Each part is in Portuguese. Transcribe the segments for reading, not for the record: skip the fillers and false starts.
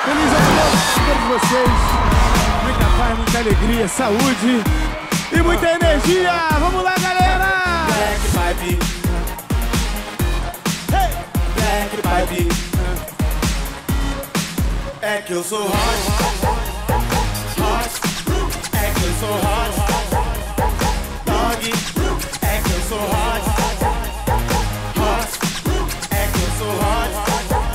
Feliz ano novo a todos vocês. Muita paz, muita alegria, saúde e muita energia. Vamos lá, galera! Black Pipe. Hey! Black Pipe. É que eu sou hot. Hot. É que eu sou hot. Dog. É que eu sou hot. Hot. É que eu sou hot.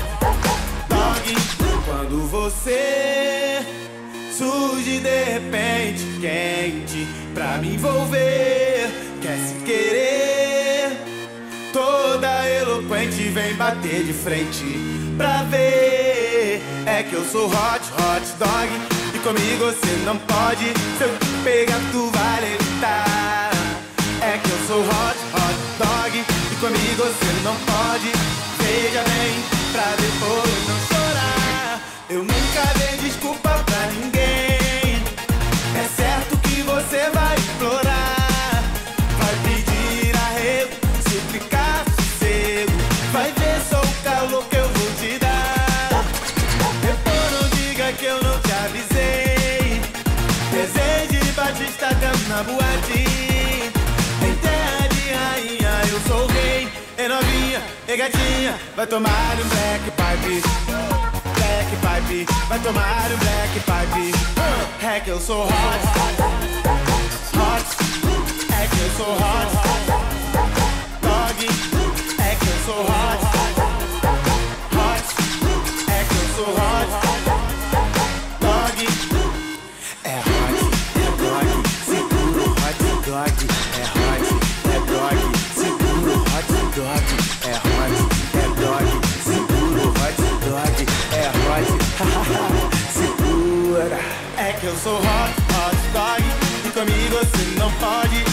Quando você surge de repente, quente pra me envolver, quer se querer, toda eloquente, vem bater de frente pra ver. É que eu sou hot, hot dog, e comigo você não pode, se eu te pegar tu vai levitar. É que eu sou hot, hot dog, e comigo você não pode, veja bem, pra depois não chorar. Eu nunca dei desculpa pra ninguém. É certo que você vai implorar, vai pedir arrego, suplicar sossego, vai ver só o calor que eu vou te dar. Depois não diga que eu não te avisei. Desejo de Batista Campos na boate. Em terra de rainha eu sou o rei. É novinha, é gatinha, vai tomar um black pipe. Black Pipe, vai tomar um Black Pipe. É que eu sou hot. Hot. É que eu sou hot. Dog. É que eu sou hot. Hot. É que eu sou hot. Dog. É hot. É dog. Seguro hot dog. É hot. É dog. Seguro hot dog. É hot. É dog. Seguro hot dog. É hot, segura. É que eu sou hot, hot dog, e comigo você não pode,